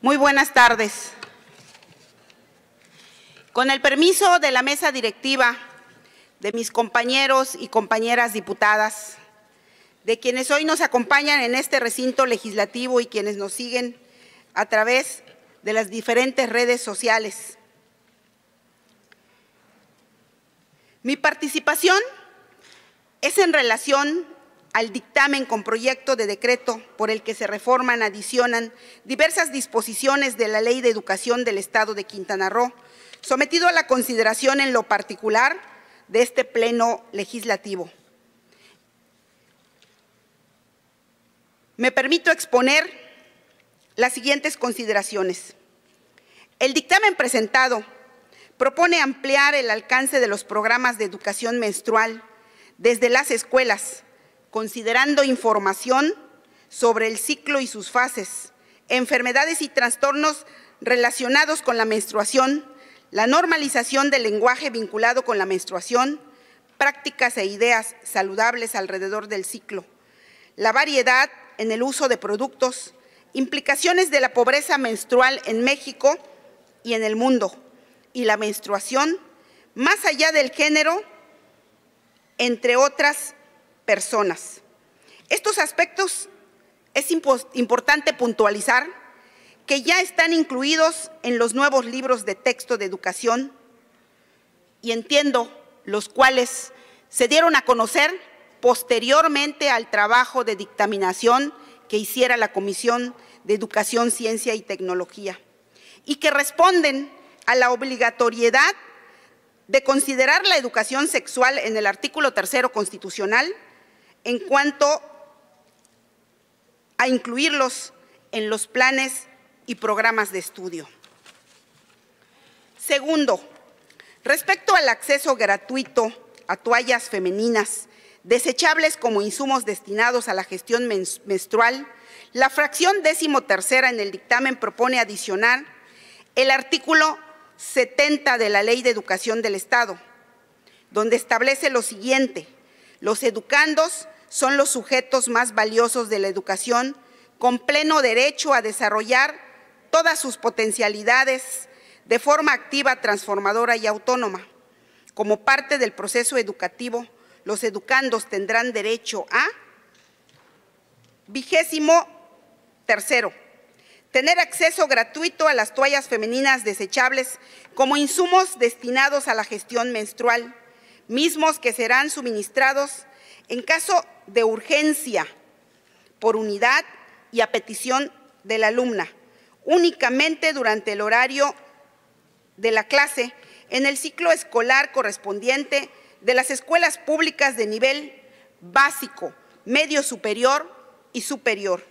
Muy buenas tardes. Con el permiso de la mesa directiva, de mis compañeros y compañeras diputadas, de quienes hoy nos acompañan en este recinto legislativo y quienes nos siguen a través de las diferentes redes sociales. Mi participación es en relación al dictamen con proyecto de decreto por el que se reforman, adicionan diversas disposiciones de la Ley de Educación del Estado de Quintana Roo, sometido a la consideración en lo particular de este Pleno Legislativo. Me permito exponer las siguientes consideraciones. El dictamen presentado propone ampliar el alcance de los programas de educación menstrual desde las escuelas, considerando información sobre el ciclo y sus fases, enfermedades y trastornos relacionados con la menstruación, la normalización del lenguaje vinculado con la menstruación, prácticas e ideas saludables alrededor del ciclo, la variedad en el uso de productos, implicaciones de la pobreza menstrual en México y en el mundo, y la menstruación más allá del género, entre otras personas. Estos aspectos es importante puntualizar que ya están incluidos en los nuevos libros de texto de educación y entiendo los cuales se dieron a conocer posteriormente al trabajo de dictaminación que hiciera la Comisión de Educación, Ciencia y Tecnología y que responden a la obligatoriedad de considerar la educación sexual en el artículo 3 constitucional en cuanto a incluirlos en los planes y programas de estudio. Segundo, respecto al acceso gratuito a toallas femeninas desechables como insumos destinados a la gestión menstrual, la fracción 13ª en el dictamen propone adicionar el artículo 70 de la Ley de Educación del Estado, donde establece lo siguiente: los educandos son los sujetos más valiosos de la educación, con pleno derecho a desarrollar todas sus potencialidades de forma activa, transformadora y autónoma. Como parte del proceso educativo, los educandos tendrán derecho a 23º, tener acceso gratuito a las toallas femeninas desechables como insumos destinados a la gestión menstrual, mismos que serán suministrados en caso de urgencia por unidad y a petición de la alumna, únicamente durante el horario de la clase en el ciclo escolar correspondiente de las escuelas públicas de nivel básico, medio superior y superior.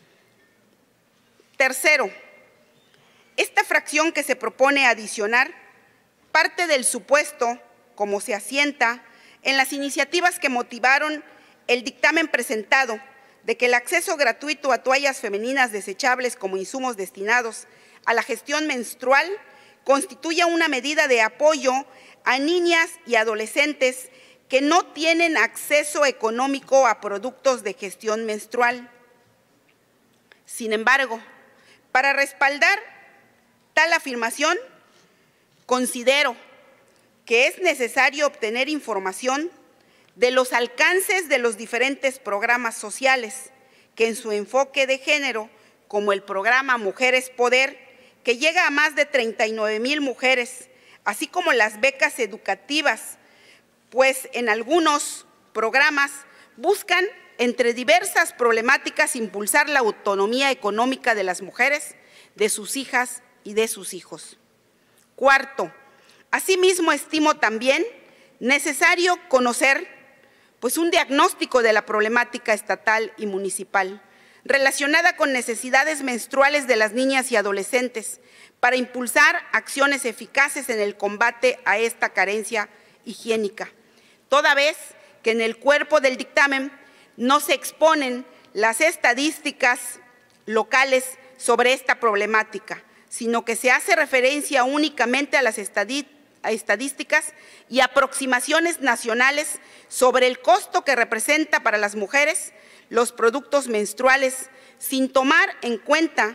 Tercero, esta fracción que se propone adicionar parte del supuesto, como se asienta en las iniciativas que motivaron el dictamen presentado, de que el acceso gratuito a toallas femeninas desechables como insumos destinados a la gestión menstrual constituya una medida de apoyo a niñas y adolescentes que no tienen acceso económico a productos de gestión menstrual. Sin embargo, para respaldar tal afirmación, considero que es necesario obtener información de los alcances de los diferentes programas sociales que en su enfoque de género, como el programa Mujeres Poder, que llega a más de 39,000 mujeres, así como las becas educativas, pues en algunos programas buscan, entre diversas problemáticas, impulsar la autonomía económica de las mujeres, de sus hijas y de sus hijos. Cuarto, asimismo estimo también necesario conocer un diagnóstico de la problemática estatal y municipal relacionada con necesidades menstruales de las niñas y adolescentes para impulsar acciones eficaces en el combate a esta carencia higiénica, toda vez que en el cuerpo del dictamen no se exponen las estadísticas locales sobre esta problemática, sino que se hace referencia únicamente a las estadísticas y aproximaciones nacionales sobre el costo que representa para las mujeres los productos menstruales, sin tomar en cuenta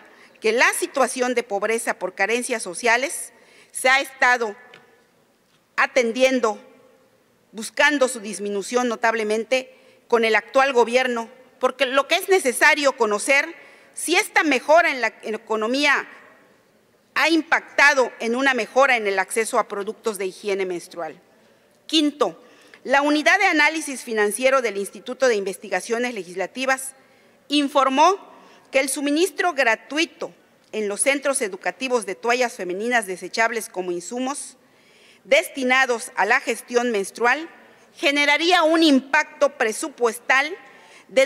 que la situación de pobreza por carencias sociales se ha estado atendiendo, buscando su disminución notablemente con el actual gobierno, porque lo que es necesario conocer si esta mejora en la economía ha impactado en una mejora en el acceso a productos de higiene menstrual. Quinto, la Unidad de Análisis Financiero del Instituto de Investigaciones Legislativas informó que el suministro gratuito en los centros educativos de toallas femeninas desechables como insumos destinados a la gestión menstrual generaría un impacto presupuestal de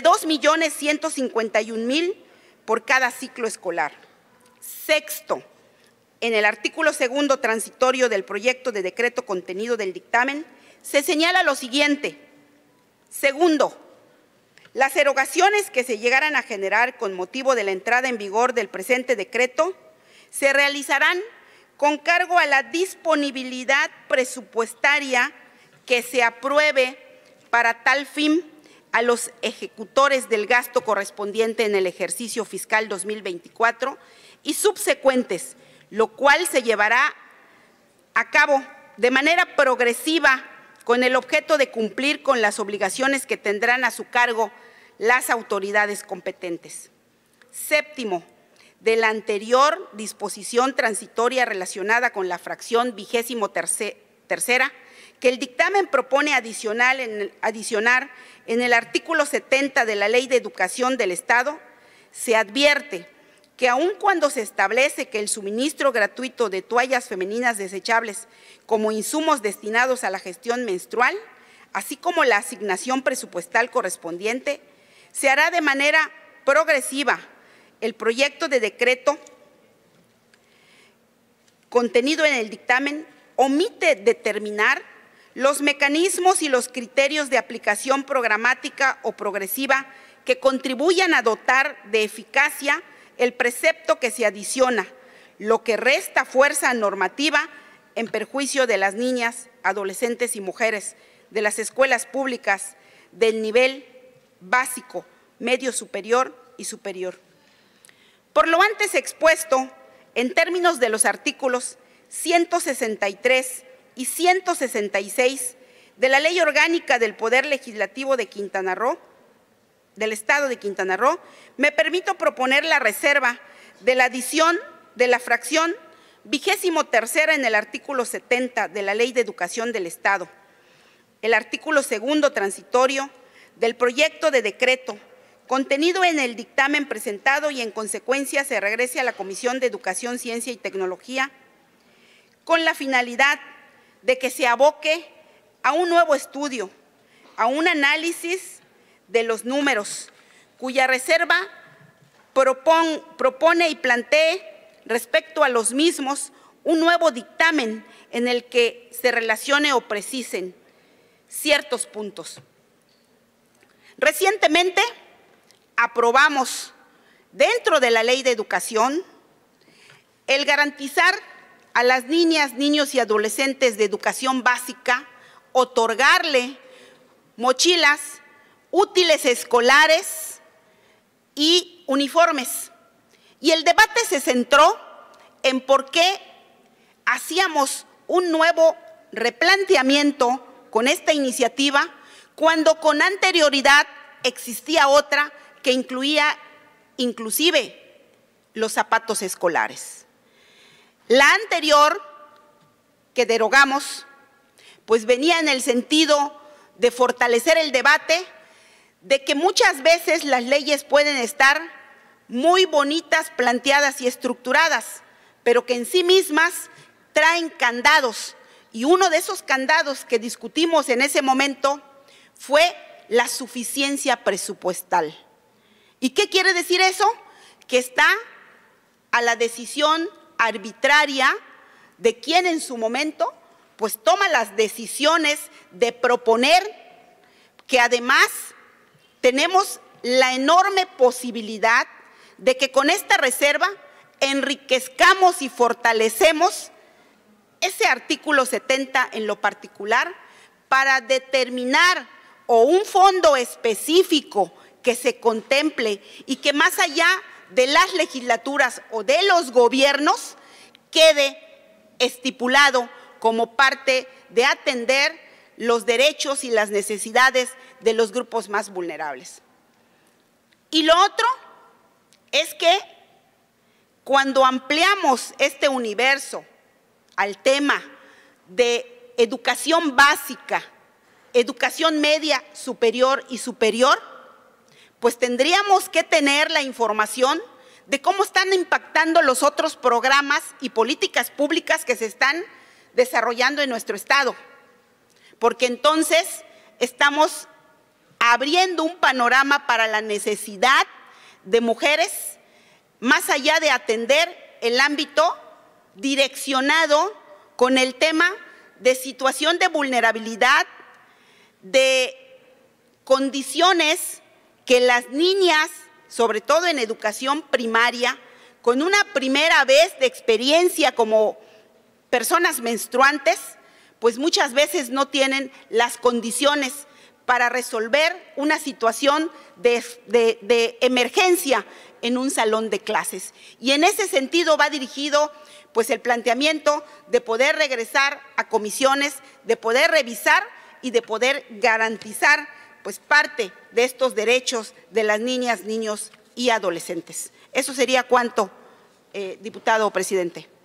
2.151.000 por cada ciclo escolar. Sexto, en el artículo segundo transitorio del proyecto de decreto contenido del dictamen, se señala lo siguiente. Segundo, las erogaciones que se llegaran a generar con motivo de la entrada en vigor del presente decreto se realizarán con cargo a la disponibilidad presupuestaria que se apruebe para tal fin a los ejecutores del gasto correspondiente en el ejercicio fiscal 2024 y subsecuentes, lo cual se llevará a cabo de manera progresiva con el objeto de cumplir con las obligaciones que tendrán a su cargo las autoridades competentes. Séptimo, de la anterior disposición transitoria relacionada con la fracción 23ª, que el dictamen propone adicionar en el artículo 70 de la Ley de Educación del Estado, se advierte que aun cuando se establece que el suministro gratuito de toallas femeninas desechables como insumos destinados a la gestión menstrual, así como la asignación presupuestal correspondiente, se hará de manera progresiva. El proyecto de decreto contenido en el dictamen omite determinar los mecanismos y los criterios de aplicación programática o progresiva que contribuyan a dotar de eficacia el precepto que se adiciona, lo que resta fuerza normativa en perjuicio de las niñas, adolescentes y mujeres de las escuelas públicas del nivel básico, medio superior y superior. Por lo antes expuesto, en términos de los artículos 163 y 166 de la Ley Orgánica del Poder Legislativo de Quintana Roo, del Estado de Quintana Roo, me permito proponer la reserva de la adición de la fracción 23ª en el artículo 70 de la Ley de Educación del Estado, el artículo segundo transitorio del proyecto de decreto contenido en el dictamen presentado y en consecuencia se regrese a la Comisión de Educación, Ciencia y Tecnología con la finalidad de que se aboque a un nuevo estudio, a un análisis de los números, cuya reserva propone y plantee respecto a los mismos un nuevo dictamen en el que se relacione o precisen ciertos puntos. Recientemente aprobamos dentro de la Ley de Educación el garantizar a las niñas, niños y adolescentes de educación básica, otorgarle mochilas, útiles escolares y uniformes. Y el debate se centró en por qué hacíamos un nuevo replanteamiento con esta iniciativa cuando con anterioridad existía otra que incluía inclusive los zapatos escolares. La anterior que derogamos, pues venía en el sentido de fortalecer el debate de que muchas veces las leyes pueden estar muy bonitas, planteadas y estructuradas, pero que en sí mismas traen candados. Y uno de esos candados que discutimos en ese momento fue la suficiencia presupuestal. ¿Y qué quiere decir eso? Que está a la decisión arbitraria de quien en su momento pues toma las decisiones de proponer, que además tenemos la enorme posibilidad de que con esta reserva enriquezcamos y fortalecemos ese artículo 70 en lo particular para determinar o un fondo específico que se contemple y que más allá de las legislaturas o de los gobiernos quede estipulado como parte de atender los derechos y las necesidades de los grupos más vulnerables. Y lo otro es que cuando ampliamos este universo al tema de educación básica, educación media, superior y superior, pues tendríamos que tener la información de cómo están impactando los otros programas y políticas públicas que se están desarrollando en nuestro Estado, porque entonces estamos abriendo un panorama para la necesidad de mujeres, más allá de atender el ámbito direccionado con el tema de situación de vulnerabilidad, de condiciones que las niñas, sobre todo en educación primaria, con una primera vez de experiencia como personas menstruantes, pues muchas veces no tienen las condiciones para resolver una situación de emergencia en un salón de clases. Y en ese sentido va dirigido pues el planteamiento de poder regresar a comisiones, de poder revisar y de poder garantizar pues parte de estos derechos de las niñas, niños y adolescentes. Eso sería cuanto, diputado presidente.